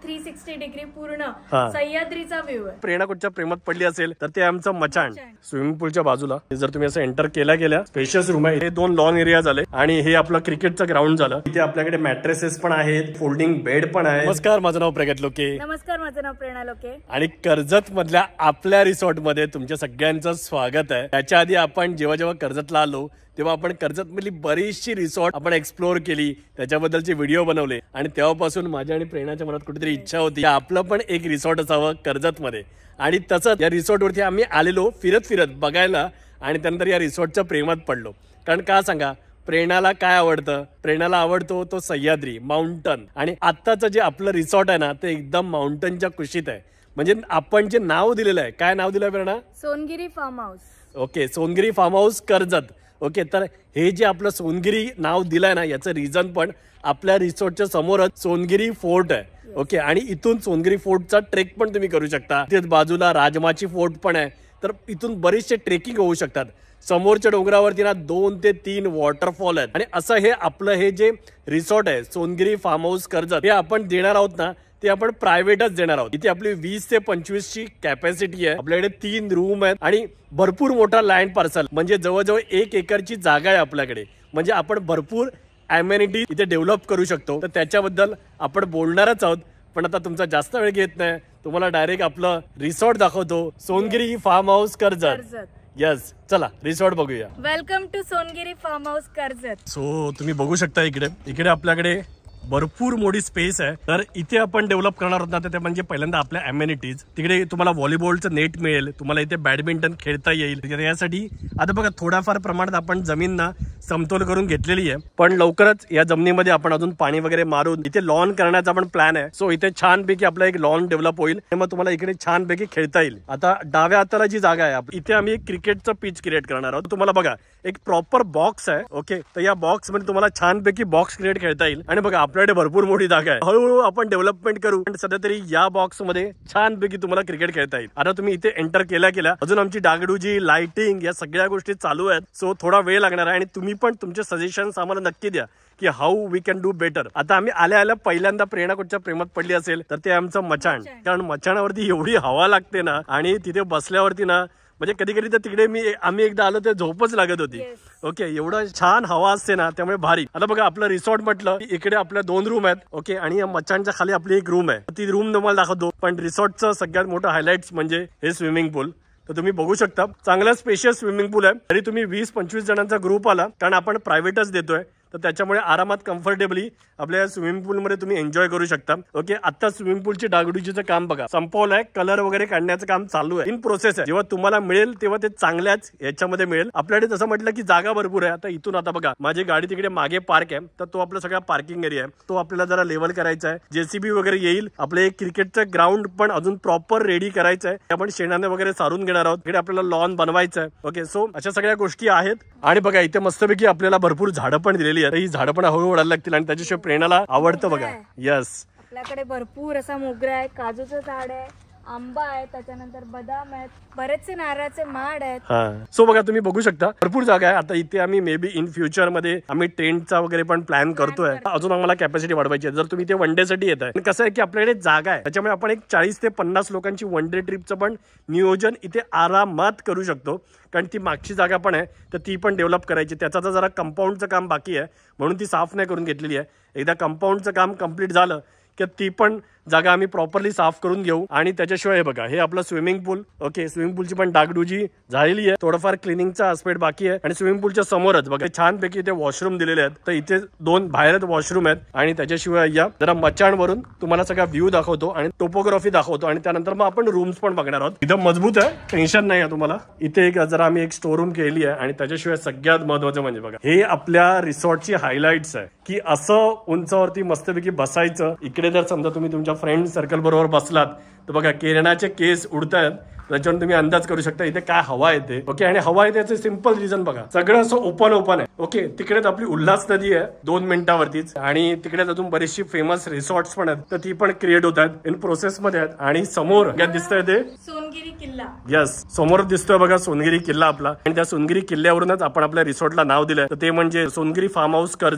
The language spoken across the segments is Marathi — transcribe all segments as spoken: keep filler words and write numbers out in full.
थ्री सिक्स्टी डिग्री पूर्ण सह्याद्रीचा व्ह्यू आहे। प्रेरणा कुठच्या प्रेमात पडली असेल तर ते आमचं मचाण स्विमिंग पूलच्या बाजूला जर तुम्ही असं एंटर केल्या गेल्या स्पेशियस रूम आहे। हे दोन लॉन एरिया झाले आणि हे आपलं क्रिकेटचं ग्राउंड झालं। इथे आपल्याकडे मॅट्रेसेस पण आहेत, फोल्डिंग बेड पण आहे। नमस्कार, माझं नाव प्रगत लोके। नमस्कार, माझं नाव प्रेरणा लोके आणि कर्जत मधल्या आपल्या रिसॉर्ट मध्ये तुमच्या सगळ्यांचं स्वागत आहे। त्याच्या आधी आपण जेव्हा जेव्हा कर्जतला आलो तेव्हा आपण कर्जत मधली बरीचशी रिसॉर्ट आपण एक्सप्लोर केली, त्याच्याबद्दलचे व्हिडिओ बनवले आणि तेव्हापासून माझ्या आणि प्रेरणाच्या मनात कुठेतरी इच्छा होती आपलं पण एक रिसॉर्ट असावं कर्जत मध्ये। आणि तसंच या रिसॉर्टवरती आम्ही आलेलो फिरत फिरत बघायला आणि त्यानंतर या रिसॉर्टच्या प्रेमात पडलो। कारण का सांगा, प्रेरणाला काय आवडतं? प्रेरणाला आवडतो तो सह्याद्री, माउंटन। आणि आत्ताचं जे आपलं रिसॉर्ट आहे ना ते एकदम माउंटनच्या कुशीत आहे। म्हणजे आपण जे नाव दिलेलं आहे, काय नाव दिलंय Prerana? Songiri farm house. Okay, Songiri farm house Karjat. Okay, तर हे जे आपलं सोनगिरी नाव दिलंय ना याचं रिझन पण आपल्या रिसॉर्टच्या समोरच सोनगिरी फोर्ट आहे। ओके, आणि इथून सोनगिरी फोर्टचा ट्रेक पण तुम्ही करू शकता। तिथे बाजूला राजमाची फोर्ट पण आहे, तर इथून बरेचसे ट्रेकिंग होऊ शकतात। समोरच्या डोंगरावरती ना दोन ते तीन वॉटरफॉल आहेत। आणि असं हे आपलं हे जे रिसॉर्ट आहे सोनगिरी फार्म हाऊस कर्जत, हे आपण देणार आहोत ना ते आपण प्रायव्हेटच देणार आहोत। इथे आपली वीस ते पंचवीस ची कॅपॅसिटी आहे। आपल्याकडे तीन रूम आहेत आणि भरपूर मोठा लँड पार्सल, म्हणजे जवळजवळ एक एकरची जागा आहे आपल्याकडे। म्हणजे आपण भरपूर अमेनिटी इथे डेव्हलप करू शकतो। तर त्याच्याबद्दल आपण बोलणारच आहोत, पण आता तुमचा जास्त वेळ घेत नाही, तुम्हाला डायरेक्ट आपलं रिसॉर्ट दाखवतो, Songiri farm house Karjat. Yes, चला रिसॉर्ट बघूया। Welcome to Songiri farm house Karjat. So तुम्ही बघू शकता इकडे इकडे आपल्याकडे भरपूर मोठी स्पेस आहे। तर इथे आपण डेव्हलप करणार आहोत ना ते म्हणजे पहिल्यांदा आपल्या अमेनिटीज। तिकडे तुम्हाला व्हॉलीबॉलचं नेट मिळेल, तुम्हाला इथे बॅडमिंटन खेळता येईल। यासाठी आता बघा थोड्याफार प्रमाणात आपण जमीन ना समतोल करून घेतलेली आहे, पण लवकरच या जमिनीमध्ये आपण अजून पाणी वगैरे मारून इथे लॉन करण्याचा पण प्लॅन आहे। सो इथे छानपैकी आपला एक लॉन डेव्हलप होईल, मग तुम्हाला इकडे छानपैकी खेळता येईल। आता डाव्या हाताला जी जागा आहे इथे आम्ही एक क्रिकेटचं पिच क्रिएट करणार आहोत। तुम्हाला बघा एक प्रॉपर बॉक्स आहे। ओके, तर या बॉक्स मध्ये तुम्हाला छानपैकी बॉक्स क्रिएट खेळता येईल। आणि बघा आपल्याकडे भरपूर मोठी जागा आहे, हळूहळू आपण डेव्हलपमेंट करू, पण सध्या तरी या बॉक्स मध्ये छानपैकी तुम्हाला क्रिकेट खेळता येईल। आता तुम्ही इथे एंटर केल्या केल्या अजून आमची डागडुजी, लाइटिंग या सगळ्या गोष्टी चालू आहेत। सो थोडा वेळ लागणार आहे आणि तुम्ही पण तुमचे सजेशन्स आम्हाला नक्की द्या की how we can do better. आता आम्ही आल्या आल्या पहिल्यांदा प्रेरणा कुठच्या प्रेमात पडली असेल तर ते आमचं मचाण। कारण मचाणावरती एवढी हवा लागते ना आणि तिथे बसल्यावरती ना म्हणजे कधी कधी तर तिकडे मी आम्ही एकदा आलो तर झोपच लागत होती। ओके, एवढं छान हवा असते ना, त्यामुळे भारी। आता बघा आपलं रिसॉर्ट म्हटलं इकडे आपल्या दोन रूम आहेत। ओके, आणि या मचाणच्या खाली आपली एक रूम आहे, ती रूम तुम्हाला दाखवतो। पण रिसॉर्टचं सगळ्यात मोठं हायलाइट्स म्हणजे हे स्विमिंग पूल। तर तुम्ही बघू शकता चांगला स्पेशियस स्विमिंग पूल आहे। तरी तुम्ही वीस पंचवीस जणांचा ग्रुप आला, कारण आपण प्रायव्हेटच देतोय, तर त्याच्यामुळे आरामात कम्फर्टेबली आपल्या स्विमिंग पूल मध्ये तुम्ही एन्जॉय करू शकता। ओके, आता स्विमिंग पूलची डागडुजीचं काम बघा संपवलंय, कलर वगैरे काढण्याचं काम चालू आहे, इन प्रोसेस आहे। जेव्हा तुम्हाला मिळेल तेव्हा ते चांगल्याच याच्यामध्ये मिळेल। आपल्याकडे तसं म्हटलं की जागा भरपूर आहे। आता इथून आता बघा माझी गाडी तिकडे मागे पार्क आहे, तर तो आपला सगळा पार्किंग एरिया आहे, तो आपल्याला जरा लेवल करायचा आहे। जेसीबी वगैरे येईल, आपले क्रिकेटचं ग्राउंड पण अजून प्रॉपर रेडी करायचं आहे। आपण शेणाने वगैरे सारून घेणार आहोत, इकडे आपल्याला लॉन बनवायचं आहे। ओके, सो अशा सगळ्या गोष्टी आहेत। आणि बघा इथे मस्तपैकी आपल्याला भरपूर झाडं पण दिलेली आहेत, ही झाडं पण हळूहळू वाढायला लागतील आणि त्याच्याशिवाय प्रेरणाला आवडतं बघा। यस, आपल्याकडे भरपूर असा मोगरा आहे, काजूचं झाड आहे, आंबा आहे, त्याच्यानंतर बदाम आहेत, बरेचसे नारळाचे माड आहेत। हा, सो बघा तुम्ही बघू शकता भरपूर जागा आहे। आता इथे आम्ही मे बी इन फ्युचर मध्ये आम्ही टेंटचा वगैरे पण प्लॅन करतोय। अजून आम्हाला कॅपॅसिटी वाढवायची आहे। जर तुम्ही इथे वन डे साठी येत आहे, कसं आहे की आपल्याकडे जागा आहे, त्याच्यामुळे आपण एक चाळीस ते पन्नास लोकांची वन डे ट्रिपचं पण नियोजन इथे आरामात करू शकतो। कारण ती मागची जागा पण आहे, तर ती पण डेव्हलप करायची। त्याचा तर जरा कंपाऊंडचं काम बाकी आहे, म्हणून ती साफ नाही करून घेतलेली आहे। एकदा कंपाऊंडचं काम कम्प्लीट झालं की ती पण जागा आम्ही प्रॉपरली साफ करून घेऊ। आणि त्याच्याशिवाय हे बघा हे आपलं स्विमिंग पूल। ओके, स्विमिंग पूलची पण डागडुजी झालेली आहे, थोडंफार क्लिनिंगचा आस्पेक्ट बाकी आहे। आणि स्विमिंग पूलच्या समोरच बघा छानपैकी इथे वॉशरूम दिलेले आहेत, तर इथे दोन बाहेरच वॉशरूम आहेत। आणि त्याच्याशिवाय या जरा मचाणवरून तुम्हाला सगळा व्ह्यू दाखवतो आणि टोपोग्राफी दाखवतो, आणि त्यानंतर मग आपण रूम्स पण बघणार आहोत। एकदम मजबूत आहे, टेन्शन नाही आहे तुम्हाला। इथे एक जरा आम्ही एक स्टोर रूम केली आहे। आणि त्याच्याशिवाय सगळ्यात महत्वाचं म्हणजे बघा हे आपल्या रिसॉर्टची हायलाइट्स आहे की असं उंचावरती मस्तपैकी बसायचं। इकडे जर समजा तुम्ही तुमच्या फ्रेंड सर्कल बरोबर बसलात तर बघा केरणाचे केस उडतायत, त्याच्यावर तुम्ही अंदाज करू शकता इथे काय हवा येते। ओके, आणि हवा येते याचं सिंपल रिझन बघा, सगळं असं ओपन ओपन आहे। ओके, तिकडेच आपली उल्हास नदी आहे दोन मिनिटावरतीच, आणि तिकडेच अजून बरीचशी फेमस रिसॉर्ट्स पण आहेत, तर ती पण क्रिएट होत आहेत, इन प्रोसेस मध्ये आहेत। आणि समोर काय दिसतंय ते सोनगिरी किल्ला। यस, समोर दिसतोय बघा सोनगिरी किल्ला आपला, आणि त्या सोनगिरी किल्ल्यावरूनच आपण आपल्या रिसॉर्टला नाव दिलंय, तर ते म्हणजे सोनगिरी फार्म हाऊस कर्जत।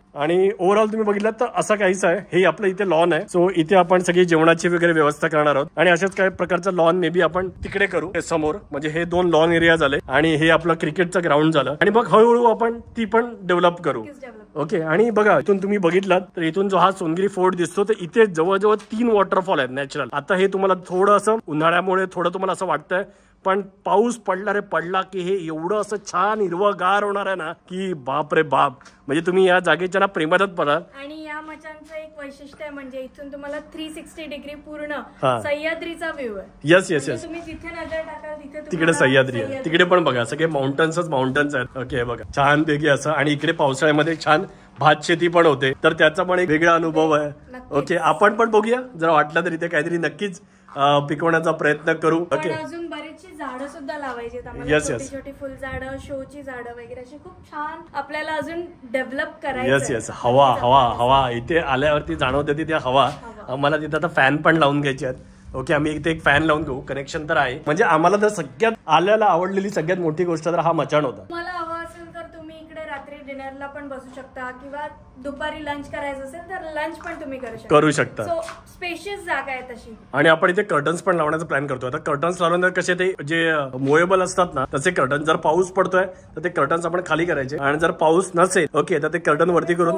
आणि ओव्हरऑल तुम्ही बघितलं तर असं काहीच आहे. हे आपलं इथे लॉन आहे. सो इथे आपण सगळी जेवणाची वगैरे व्यवस्था करणार आहोत आणि अशाच काही प्रकारचं लॉन मे बी आपण तिकडे करू समोर. म्हणजे हे दोन लॉन एरिया झाले आणि हे आपलं क्रिकेटचं ग्राउंड झालं आणि मग हळूहळू आपण ती पण डेव्हलप करू. ओके. आणि बघा इथून तुम्ही बघितलात तर इथून जो हा सोनगिरी फोर्ट दिसतो तर इथे जवळजवळ तीन वॉटरफॉल आहेत नॅचरल. आता हे तुम्हाला थोडं असं उन्हाळ्यामुळे थोडं तुम्हाला असं वाटतंय पण पाऊस पडला रे पडला की हे एवढं असं छान हिरवंगार होणार आहे ना की बाप रे बाप. म्हणजे तुम्ही या जागेच्या ना प्रेमातच पडाल. आणि या मचांचं एक वैशिष्ट्य आहे म्हणजे इथून तुम्हाला थ्री सिक्स्टी डिग्री पूर्ण सह्याद्रीचा व्ह्यू आहे. Yes yes yes. तुम्ही जिथे नजर टाकाल तिथे तिकडे सह्याद्री आहे. तिकडे पण बघा सगळे माउंटन्सच माउंटन्स आहेत. ओके बघा छान पैकी असं. आणि इकडे पावसाळ्यामध्ये छान भात शेती पण होते तर त्याचा पण एक वेगळा अनुभव आहे. ओके आपण पण बघूया जर वाटलं तर इथे काहीतरी नक्कीच पिकवण्याचा प्रयत्न करू. ओके. अजून बरीचशी झाडं सुद्धा लावायची आम्हाला. छोटी छोटी फुल झाडं शोची झाडं वगैरे अशी खूप छान आपल्याला अजून डेव्हलप करायचं. Yes yes. हवा हवा हवा इथे आल्यावरती जाणवते ती हवा. आम्हाला तिथे आता फॅन पण लावून घ्यायचे आहेत. ओके आम्ही इथे एक फॅन लावून घेऊ. कनेक्शन तर आहे. म्हणजे आम्हाला तर सगळ्यात आल्याला आवडलेली सगळ्यात मोठी गोष्ट तर हा मचाण होता. मला हवं असेल तर तुम्ही इकडे रात्री डिनरला पण बसू शकता किंवा दुपारी लंच करायचं असेल तर लंच पण तुम्ही करू शकता करू शकता. सो स्पेशियस जागा आहे तशी. आणि आपण इथे कर्टन्स पण लावण्याचा प्लॅन करतो. आता कर्टन्स लावल्यानंतर कसे ते जे मुव्हेबल असतात ना तसे कर्टन. जर पाऊस पडतोय तर ते कर्टन्स आपण खाली करायचे आणि जर पाऊस नसेल ओके तर ते कर्टन वरती करून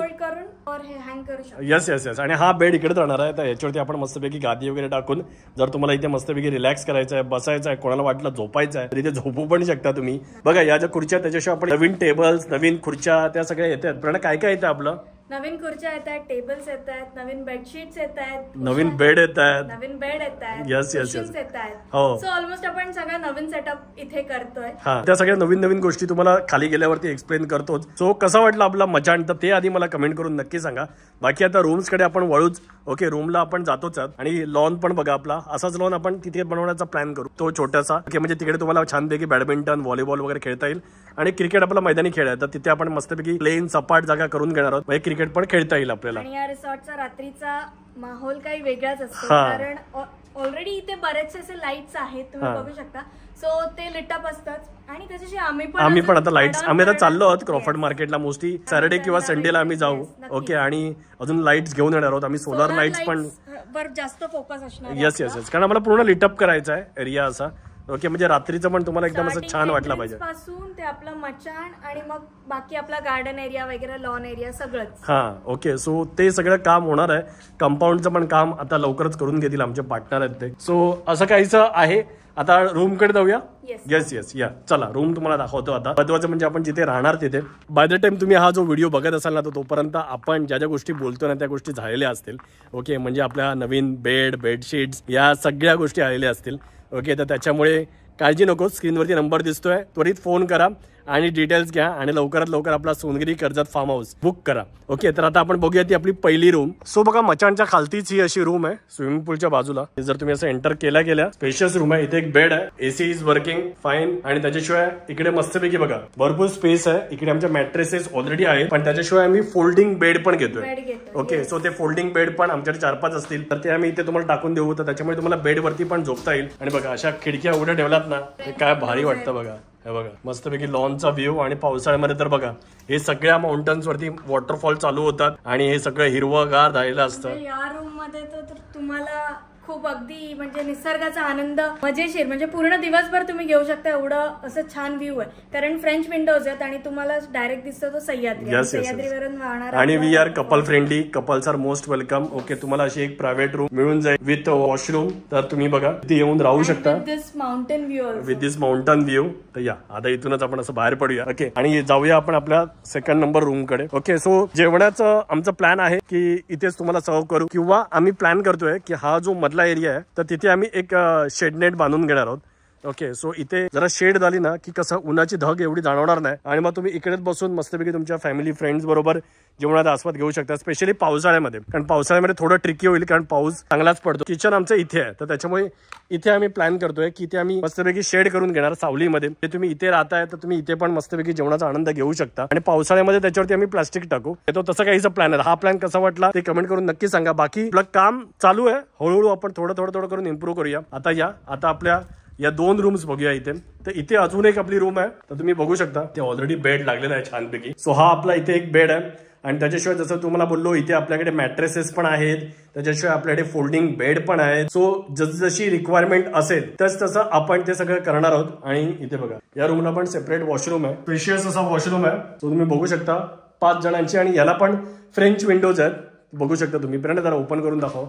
हँग करू शकतो. Yes yes yes. आणि हा बेड इकडे राहणार आहे तर याच्यावरती आपण मस्तपैकी गादी वगैरे टाकून जर तुम्हाला इथे मस्तपैकी रिलॅक्स करायचं आहे बसायचं आहे कोणाला वाटलं झोपायचं आहे तर इथे झोपू पण शकता तुम्ही. बघा या ज्या खुर्च्या त्याच्याशिवाय आपण नवीन टेबल्स नवीन खुर्च्या त्या सगळ्या येतात. पण काय काय येतं आपलं नवीन खुर्च्या येत आहेत टेबल्स येत आहेत नवीन बेडशीट्स येत आहेत नवीन बेड येत आहेत नवीन बेड येत आहेत येस येस येस येत आहेत. हो. सो ऑलमोस्ट आपण सगळं नवीन सेटअप इथे करतोय. हा त्या सगळ्या नवीन नवीन गोष्टी तुम्हाला खाली गेल्यावरती एक्सप्लेन करतोच. सो कसा वाटला आपला मचाण तर ते आधी मला कमेंट करून नक्की सांगा. बाकी आता रूम्स कडे आपण वळूच. ओके रूमला आपण जातोच आणि लॉन पण बघा आपला असाच लॉन आपण तिथे बनवण्याचा प्लॅन करू तो छोटासा. ओके म्हणजे तिकडे तुम्हाला छानपैकी बॅडमिंटन व्हॉलीबॉल वगैरे खेळता येईल आणि क्रिकेट आपला मैदानी खेळ आहे तर तिथे आपण मस्तपैकी प्लेन सपाट जागा करून घेणार आहोत. म्हणजे क्रिकेट पण खेळता येईल आपल्याला. आणि या रिसॉर्टचा रात्रीचा माहोल काही वेगळाच असतो कारण ऑलरेडी इथे बरेचसे असे लाईट्स आहेत तुम्ही बघू शकता. सो ते लिटअप असतात आणि त्याच्याशी आम्ही पण आम्ही पण आता लाईट्स आम्ही आता चाललो आहोत क्रॉफर्ड मार्केटला. मोस्टली सॅटर्डे किंवा संडेला आम्ही जाऊ. ओके आणि अजून लाईट्स घेऊन येणार आहोत आम्ही. सोलर लाईट्स पण जास्त फोकस असणार. Yes yes yes. कारण आम्हाला पूर्ण लिटअप करायचा आहे एरिया असा. ओके म्हणजे रात्रीचं पण तुम्हाला एकदम असं छान वाटलं पाहिजे. पासून ते आपलं मचाण आणि मग बाकी आपला गार्डन एरिया वगैरे लॉन एरिया सगळंच. हा ओके. सो ते सगळं काम होणार आहे. कंपाऊंडचं पण काम आता लवकरच करून घेतील आमचे पार्टनर आहेत ते. सो असं काहीच आहे. आता रूम कडे जाऊया. येस येस या चला रूम तुम्हाला दाखवतो. आता महत्वाचं म्हणजे आपण जिथे राहणार तिथे बाय द टाइम तुम्ही हा जो व्हिडिओ बघत असाल ना तर तोपर्यंत आपण ज्या ज्या गोष्टी बोलतो ना त्या गोष्टी झालेल्या असतील. ओके म्हणजे आपल्या नवीन बेड बेडशीट्स या सगळ्या गोष्टी आलेल्या असतील. ओके तर त्याच्यामुळे काळजी नको. स्क्रीनवरती नंबर दिसतोय त्वरित फोन करा आणि डिटेल्स घ्या आणि लवकरात लवकर आपला Songiri Karjat farm house book करा. ओके तर आता आपण बघूया ती आपली पहिली रूम. सो बघा मचाणच्या खालतीच ही अशी रूम आहे स्विमिंग पूलच्या बाजूला. जर तुम्ही असं एंटर केल्या केल्या स्पेशियस रूम आहे. इथे एक बेड आहे. एसी इज वर्किंग फाईन आणि त्याच्याशिवाय इकडे मस्तपैकी बघा भरपूर स्पेस आहे. इकडे आमच्या मॅट्रेसेस ऑलरेडी आहेत पण त्याच्याशिवाय आम्ही फोल्डिंग बेड पण घेतोय. ओके सो ते फोल्डिंग बेड पण आमच्याकडे चार पाच असतील तर ते आम्ही इथे तुम्हाला टाकून देऊ तर त्याच्यामुळे तुम्हाला बेडवरती पण झोपता येईल. आणि बघा अशा खिडक्या उघड्या ठेवलात ना काय भारी वाटतं बघा. हे बघा मस्तपैकी लॉनचा व्ह्यू. आणि पावसाळ्यामध्ये तर बघा हे सगळ्या माउंटन्स वरती वॉटरफॉल चालू होतात आणि हे सगळं हिरवंगार झालेलं असतं. या रूम मध्ये तर तुम्हाला खूप अगदी म्हणजे निसर्गाचा आनंद मजेशीर म्हणजे पूर्ण दिवसभर तुम्ही घेऊ शकता एवढं असं छान व्ह्यू आहे. कारण फ्रेंच विंडोज आहेत आणि तुम्हाला डायरेक्ट दिसतो तो सह्याद्री. सह्याद्रीवरून वाहणार आणि we are couple friendly. Couples are most welcome. Okay तुम्हाला अशी एक प्रायव्हेट रूम मिळून जाईल विथ वॉशरूम. तर तुम्ही बघा तिथे येऊन राहू शकता this mountain view with this mountain view. तर या आता इथूनच आपण असं बाहेर पडूया. ओके आणि जाऊया आपण आपल्या सेकंड नंबर रूम कडे. ओके सो जेवणाचं आमचं प्लॅन आहे की इथेच तुम्हाला सर्व करू किंवा आम्ही प्लॅन करतोय की हा जो मधला एरिया आहे तर तिथे आम्ही एक शेड नेट बांधून घेणार आहोत. ओके सो इथे जरा शेड झाली ना की कसं उन्हाची धग एवढी जाणवणार नाही आणि मग तुम्ही इकडेच बसून मस्तपैकी तुमच्या फॅमिली फ्रेंड्स बरोबर जेवणाचा आस्वाद घेऊ शकता. स्पेशली पावसाळ्यामध्ये कारण पावसाळ्यामध्ये थोडं ट्रिकी होईल कारण पाऊस चांगलाच पडतो. किचन आमचं इथे आहे तर त्याच्यामुळे इथे आम्ही प्लॅन करतोय की इथे आम्ही मस्तपैकी शेड करून घेणार सावलीमध्ये. तुम्ही इथे राहताय तर तुम्ही इथे पण मस्तपैकी जेवणाचा आनंद घेऊ शकता. आणि पावसाळ्यामध्ये त्याच्यावरती आम्ही प्लास्टिक टाकू. तो तसं काहीचा प्लॅन आहे. हा प्लॅन कसा वाटला ते कमेंट करून नक्की सांगा. बाकी आपलं काम चालू आहे. हळूहळू आपण थोडं थोडं थोडं करून इम्प्रूव्ह करूया. आता या आता आपल्या या दोन रूम्स बघूया इथे. तर इथे अजून एक आपली रूम आहे तर तुम्ही बघू शकता ते ऑलरेडी बेड लागलेला आहे छानपैकी. सो हा आपला इथे एक बेड आहे आणि त्याच्याशिवाय जसं तुम्हाला बोललो इथे आपल्याकडे मॅट्रेसेस पण आहेत, त्याच्याशिवाय आपल्याकडे फोल्डिंग बेड पण आहेत. सो जशी रिक्वायरमेंट असेल तस तसं आपण ते सगळं करणार आहोत. आणि इथे बघा या रूमला पण सेपरेट वॉशरूम आहे, स्पेशियस असा वॉशरूम आहे. सो तुम्ही बघू शकता पाच जणांची, आणि याला पण फ्रेंच विंडोज आहेत, बघू शकता तुम्ही. प्रेरणा जरा ओपन करून दाखव.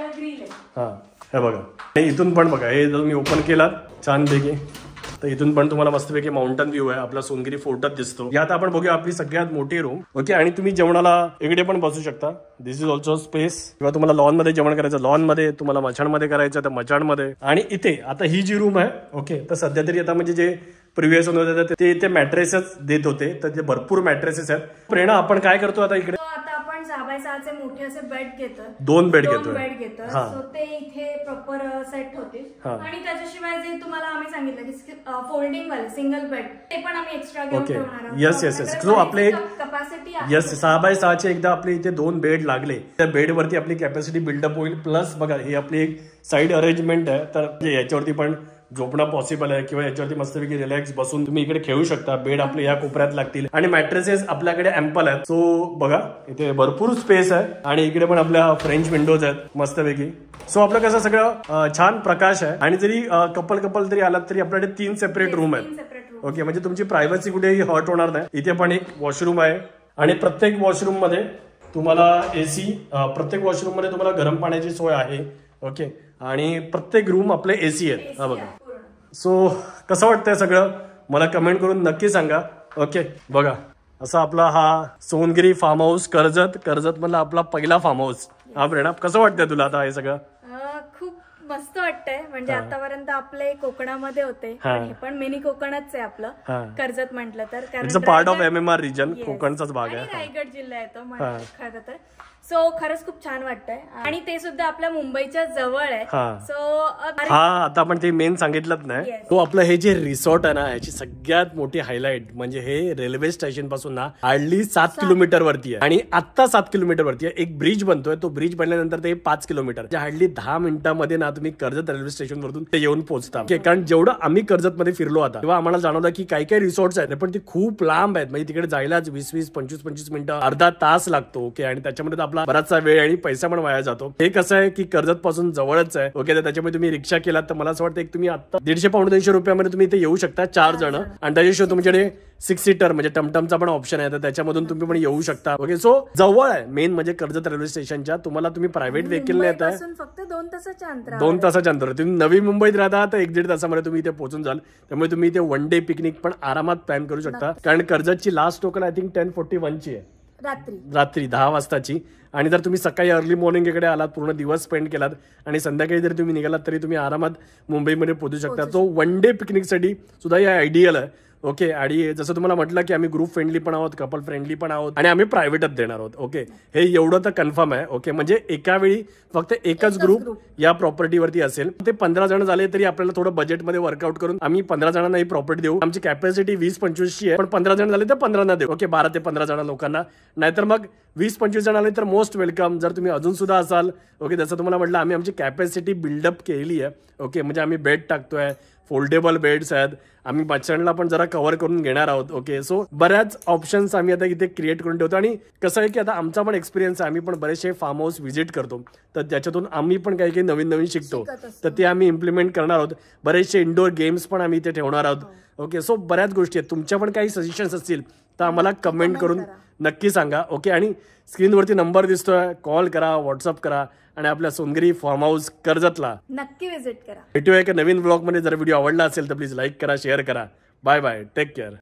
हा हे बघा, हे इथून पण बघा, हे जर तुम्ही ओपन केलात छानपैकी तर इथून पण तुम्हाला मस्तपैकी माउंटन व्ह्यू आहे, आपला सोनगिरी फोर्टच दिसतो. यात आपण बघूया आपली सगळ्यात मोठी रूम. ओके, आणि तुम्ही जेवणाला इकडे पण बसू शकता. This is also space. किंवा तुम्हाला लॉन मध्ये जेवण करायचं लॉन मध्ये, तुम्हाला मचाणमध्ये करायचं तर मचाणमध्ये. आणि इथे आता ही जी रूम आहे, ओके, तर सध्या तरी आता म्हणजे जे प्रिव्हियस होते ते इथे मॅट्रेसेस देत होते, तर ते भरपूर मॅट्रेसेस आहेत. प्रेरणा आपण काय करतो आता इकडे? सहा बाय सहाचे मोठे असे बेड घेतो, दोन बेड घेतो बेड घेतो. सो ते इथे प्रॉपर सेट होतील. आणि त्याच्याशिवाय जे तुम्हाला आम्ही सांगितलं की फोल्डिंग वाले सिंगल बेड ते पण आम्ही एक्स्ट्रा घेऊन ठेवणार आहोत. येस येस येस सो आपले कॅपॅसिटी आहे. येस सहा बाय सहाचे एकदा आपले इथे दोन बेड लागले त्या बेडवरती आपली कॅपॅसिटी बिल्डअप होईल. प्लस बघा ही आपली एक साईड अरेंजमेंट आहे, तर याच्यावरती पण झोपणं पॉसिबल आहे, किंवा याच्यावरती मस्तपैकी रिलॅक्स बसून तुम्ही इकडे खेळू शकता. बेड आपले या कोपऱ्यात लागतील आणि मॅट्रेसेस आपल्याकडे अँपल आहेत. सो बघा इथे भरपूर स्पेस आहे, आणि इकडे पण आपल्या फ्रेंच विंडोज आहेत मस्तपैकी. सो आपलं कसं सगळं छान प्रकाश आहे. आणि जरी कपल कपल तरी आलात तरी आपल्याकडे तीन सेपरेट रूम आहेत. ओके, म्हणजे तुमची प्रायव्हसी कुठेही हर्ट होणार नाही. इथे पण एक वॉशरूम आहे, आणि प्रत्येक वॉशरूम मध्ये तुम्हाला एसी, प्रत्येक वॉशरूम मध्ये तुम्हाला गरम पाण्याची सोय आहे. ओके, आणि प्रत्येक रूम आपले एसी आहेत. हा बघा. सो कसं वाटतंय सगळं मला कमेंट करून नक्की सांगा. ओके, बघा असा आपला हा सोनगिरी फार्म हाऊस कर्जत. कर्जत मधला आपला पहिला फार्म हाऊस. हा प्रेरणा, कसं वाटतंय तुला आता हे सगळं? खूप मस्त वाटतंय. म्हणजे आतापर्यंत आपले कोकणामध्ये होते, हे पण मिनी कोकणच आहे आपलं कर्जत म्हटलं तर. It's a part of M M R region, कोकणचाच भाग आहे. रायगड जिल्हा येतो खरं तर. सो खरंच खूप छान वाटतंय, आणि ते सुद्धा आपल्या मुंबईच्या जवळ आहे. सो हा आता आपण ते मेन सांगितलंच नाही. तो आपलं हे जे रिसॉर्ट आहे ना, याची सगळ्यात मोठी हायलाइट म्हणजे हे रेल्वे स्टेशन पासून ना हार्डली सात किलोमीटर वरती आहे, आणि आता सात किलोमीटर वरती आहे. एक ब्रिज बनतोय, तो ब्रिज बनल्यानंतर ते पाच किलोमीटर हार्डली दहा मिनिटांमध्ये ना तुम्ही कर्जत रेल्वे स्टेशन वरून ते येऊन पोहोचता. कारण जेवढं आम्ही कर्जत मध्ये फिरलो आता तेव्हा आम्हाला जाणवलं की काही काही रिसॉर्ट्स आहेत पण ती खूप लांब आहेत. म्हणजे तिकडे जायलाच वीस वीस पंचवीस पंचवीस मिनिटं अर्धा तास लागतो. ओके, आणि त्याच्यामध्ये आपला बराचसा वेळ आणि पैसा पण वाया जातो. हे कसं आहे की कर्जत पासून जवळच आहे. ओके, तर त्याच्यामुळे तुम्ही रिक्षा केलात तर मला असं वाटतं एक तुम्ही आता दीडशे पाऊण दोनशे रुपयामध्ये तुम्ही इथे येऊ शकता चार जण. आणि त्याच्याशिवाय तुमच्याकडे सिक्स सीटर म्हणजे टमटमचा पण ऑप्शन आहे, तर त्याच्यामधून तुम्ही पण येऊ शकता. ओके, सो जवळ आहे मेन म्हणजे कर्जत रेल्वे स्टेशनच्या. तुम्हाला तुम्ही प्रायव्हेट व्हेकल ने येताय फक्त दोन तासाच्या अंतर दोन तासाच्या अंतर तुम्ही नवी मुंबईत राहता तर एक दीड तासामध्ये तुम्ही इथे पोहोचून जाल. त्यामुळे तुम्ही इथे वन डे पिकनिक पण आरामात प्लॅन करू शकता. कारण कर्जतची last token I think ten forty one ची आहे, रात्री रात्री दहा वाजताची. आणि जर तुम्ही सकाळी अर्ली मॉर्निंग इकडे आलात, पूर्ण दिवस स्पेंड केलात आणि संध्याकाळी जर तुम्ही निघालात तरी तुम्ही आरामात मुंबईमध्ये पोहोचू शकता. तो वन डे पिकनिकसाठी सुद्धा या आयडियल आहे. ओके, आणि जसं तुम्हाला म्हटलं की आम्ही ग्रुप फ्रेंडली पण आहोत, कपल फ्रेंडली पण आहोत, आणि आम्ही प्रायव्हेटच देणार आहोत. ओके, हे एवढं तर कन्फर्म आहे. ओके, म्हणजे एका वेळी फक्त एकच ग्रुप या प्रॉपर्टीवरती असेल. ते पंधरा जण झाले तरी आपल्याला थोडं बजेटमध्ये वर्कआउट करून आम्ही पंधरा जणांना ही प्रॉपर्टी देऊ. आमची कॅपॅसिटी वीस पंचवीस ची आहे, पण पंधरा जण झाले तर पंधरा ना देऊ. ओके, बारा ते पंधरा जण लोकांना, नाहीतर मग वीस पंचवीस जण आले तर मोस्ट वेलकम. जर तुम्ही अजून सुद्धा असाल, ओके, जसं तुम्हाला म्हटलं आम्ही आमची कॅपॅसिटी बिल्डअप केली आहे. ओके, म्हणजे आम्ही बेड टाकतोय, फोल्डेबल बेड्स आहेत, आम्ही बच्चांना पण जरा कव्हर करून घेणार आहोत. ओके, सो बऱ्याच ऑप्शन्स आम्ही आता इथे क्रिएट करून ठेवतो. आणि कसं आहे की आता आमचा पण एक्सपिरियन्स आहे, आम्ही पण बरेचसे फार्म हाऊस व्हिजिट करतो, तर त्याच्यातून आम्ही पण काही काही नवीन नवीन शिकतो, तर ते आम्ही इम्प्लिमेंट करणार आहोत. बरेचसे इंडोर गेम्स पण आम्ही इथे ठेवणार आहोत. ओके, सो बऱ्याच गोष्टी आहेत. तुमच्या पण काही सजेशन्स असतील तर आम्हाला कमेंट करून नक्की सांगा. ओके, आणि स्क्रीनवरती नंबर दिसतोय, कॉल करा, व्हॉट्सअप करा, आणि आपल्या सोनगिरी फार्म हाऊस कर्जतला नक्की विजिट करा. भेटूया एका नवीन ब्लॉग मध्ये. जर व्हिडिओ आवडला असेल तर प्लीज लाईक करा, शेअर करा. Bye bye, take care.